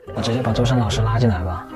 我直接把周深老师拉进来吧。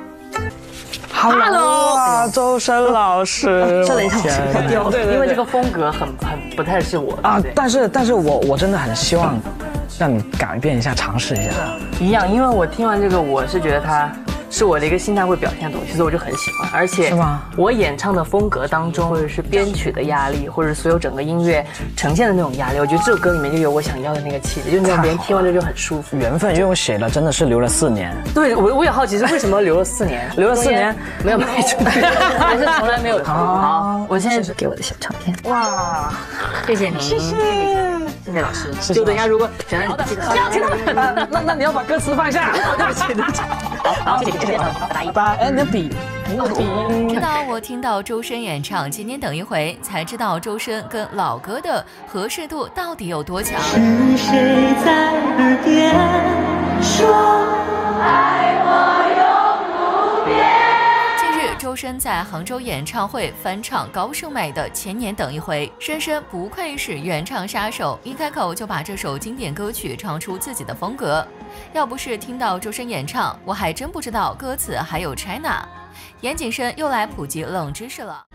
Hello， 周深老师， 这等一下我丢， 对， 因为这个风格很不太是我啊。但是我真的很希望让你改变一下，尝试一下。 一样，因为我听完这个，我是觉得它是我的一个心态会表现的东西，所以我就很喜欢。而且我演唱的风格当中，或者是编曲的压力，或者所有整个音乐呈现的那种压力，我觉得这首歌里面就有我想要的那个气质，就是让别人听完之后就很舒服。 缘分，因为我写了真的是留了4年。 对，我也好奇是为什么留了4年， 留了4年没有出去，也是从来没有出。好，我现在是给我的小唱片。哇，谢谢你，谢谢老师。就等一下，如果想让你记得， 那你要把歌词放下。对不起， 好，谢谢，打1把， 你的笔。 直到我听到周深演唱《今天等一回》，才知道周深跟老歌的合适度到底有多强。 是谁在耳边说爱我永不变？ 近日，周深在杭州演唱会翻唱高胜美的《前年等一回》，深深不愧是原唱杀手，一开口就把这首经典歌曲唱出自己的风格。要不是听到周深演唱，我还真不知道歌词还有 China。严谨慎又来普及冷知识了。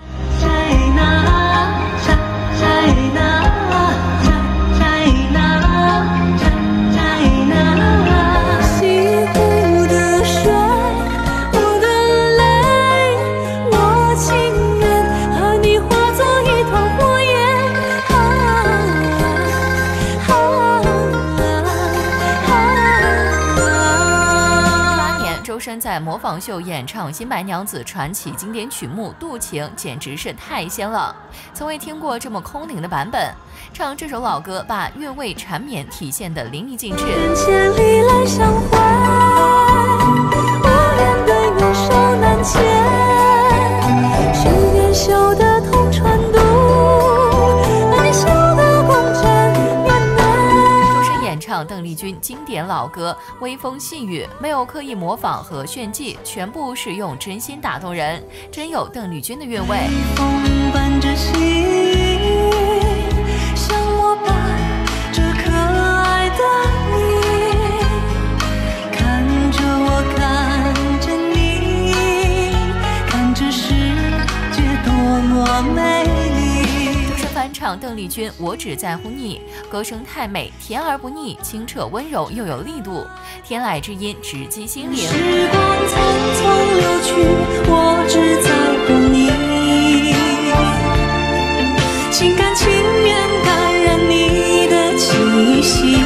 西湖的水，我的泪，我情愿和你化作一团火焰。 2018年，周深在模仿秀演唱《新白娘子传奇》经典曲目《渡情》，简直是太仙了，从未听过这么空灵的版本。唱这首老歌，把韵味缠绵体现得淋漓尽致。 千里来相会，我俩对面手难牵，十年修得同船渡，爱修得共枕面难。 周深演唱邓丽君经典老歌《微风细雨》，没有刻意模仿和炫技，全部是用真心打动人，真有邓丽君的韵味。 风伴着细雨，像我伴着可爱的你，看着我，看着你，看这世界多么美丽。 周深翻唱邓丽君《我只在乎你》，歌声太美，甜而不腻，清澈温柔又有力度，天籁之音直击心灵。 时光匆匆流去，我只在乎你，心甘情愿感染你的气息，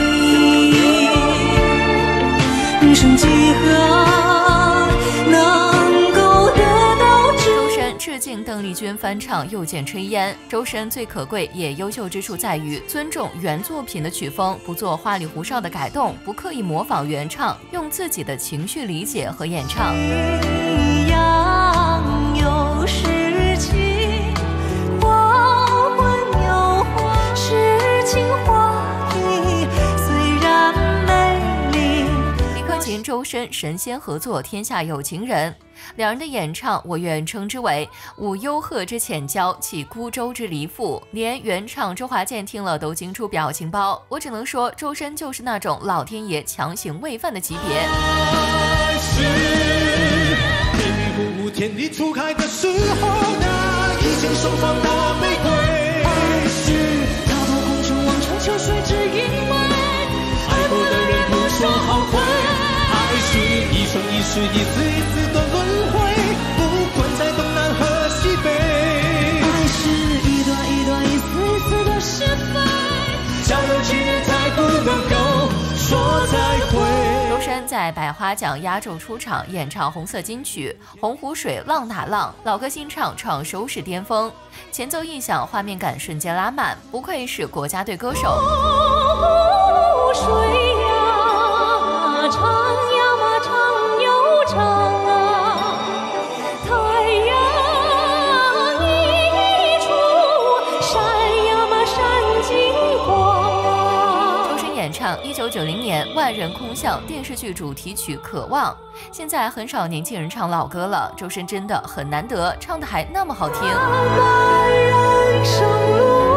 余生几何能够得到周深致敬邓丽君翻唱《又见炊烟》。周深最可贵也优秀之处在于尊重原作品的曲风，不做花里胡哨的改动，不刻意模仿原唱，用自己的情绪理解和演唱。 一样有诗情，黄昏有花，诗情画意虽然美丽。 李克勤、周深神仙合作，天下有情人。两人的演唱，我愿称之为舞幽壑之浅娇，起孤舟之离妇。连原唱周华健听了都惊出表情包。我只能说，周深就是那种老天爷强行喂饭的级别。 是天地无天地初开的时候，那一线盛放的玫瑰。 爱是滔滔红尘望穿秋水，只因为爱过的人不说后悔。爱是一生一世一次一次的轮回，不管在东南和西北。 爱是一段一段一丝一丝的是非， 相有情人才不能够说再会。 周深在百花奖压轴出场，演唱红色金曲《洪湖水浪打浪》，老歌新唱创收视巅峰，前奏一响，画面感瞬间拉满，不愧是国家队歌手。 湖水呀，长呀嘛长又长啊，太阳一出，闪呀嘛闪金光啊。 周深演唱1990年万人空巷电视剧主题曲《渴望》，现在很少年轻人唱老歌了，周深真的很难得，唱的还那么好听。 人生路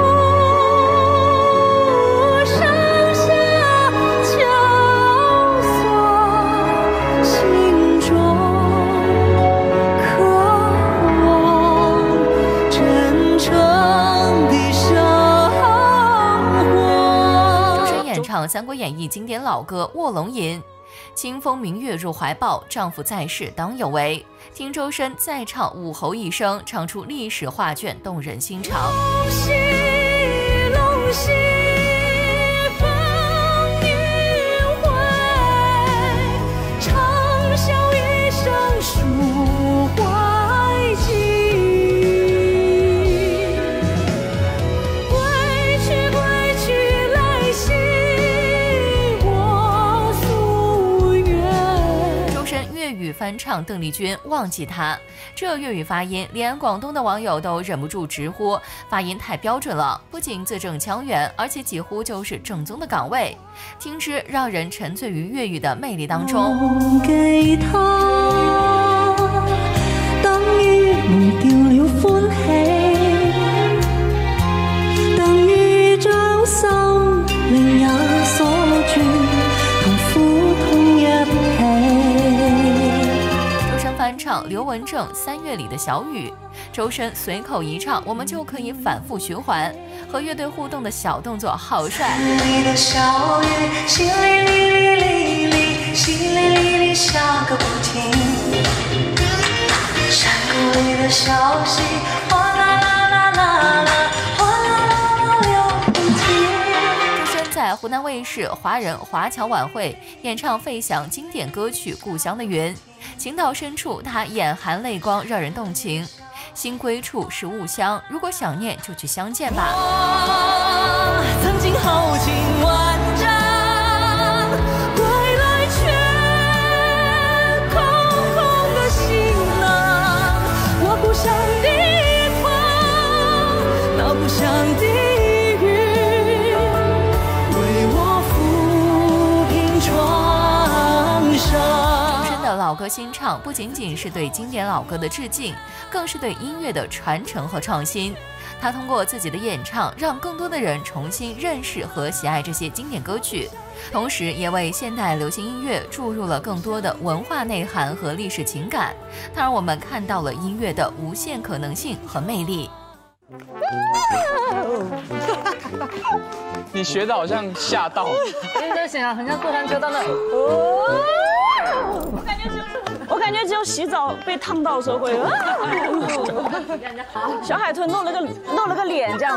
上下萧索，心唱《三国演义》经典老歌《卧龙吟》。清风明月入怀抱，丈夫在世当有为。听周深再唱武侯一生，唱出历史画卷，动人心肠。 龙兮龙兮，风云会，长啸一声抒怀情。归去归去来兮，我夙愿。 周深粤语翻唱邓丽君《忘记他》，这粤语发音连广东的网友都忍不住直呼发音太标准了，不仅字正腔圆，而且几乎就是正宗的港味，听之让人沉醉于粤语的魅力当中。 忘記他，等於忘掉了歡喜，等於將生命也鎖住，同苦痛一起。 周深翻唱刘文正《3月里的小雨》，周深随口一唱，我们就可以反复循环。和乐队互动的小动作好帅。 里的小雨，淅沥沥沥沥沥，淅沥沥沥下个不停。山谷里的小溪，哗啦啦啦啦啦，哗啦啦啦流不停。 周深在湖南卫视华人华侨晚会演唱费翔经典歌曲《故乡的云》，情到深处，他眼含泪光，让人动情。心归处是故乡，如果想念就去相见吧。 曾经豪情万丈，归来却空空的行囊。我故乡的风，那故乡的雨，为我抚平创伤。 周深的老歌新唱不仅仅是对经典老歌的致敬，更是对音乐的传承和创新。他通过自己的演唱，让更多的人重新认识和喜爱这些经典歌曲，同时也为现代流行音乐注入了更多的文化内涵和历史情感。它让我们看到了音乐的无限可能性和魅力。 你学的好像吓到， 有点显啊，很像过山车到那。 我感觉只有洗澡被烫到的时候会。小海豚露了个脸这样。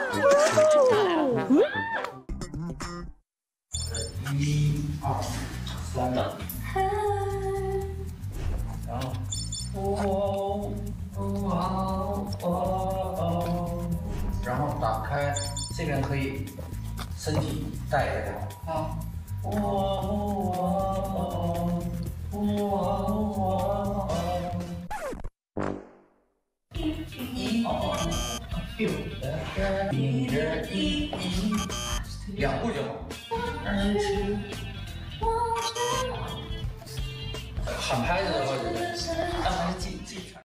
1、2、3的，然后打开这边可以身体带一带啊。2步就好。喊拍子的话，就是当然是记传。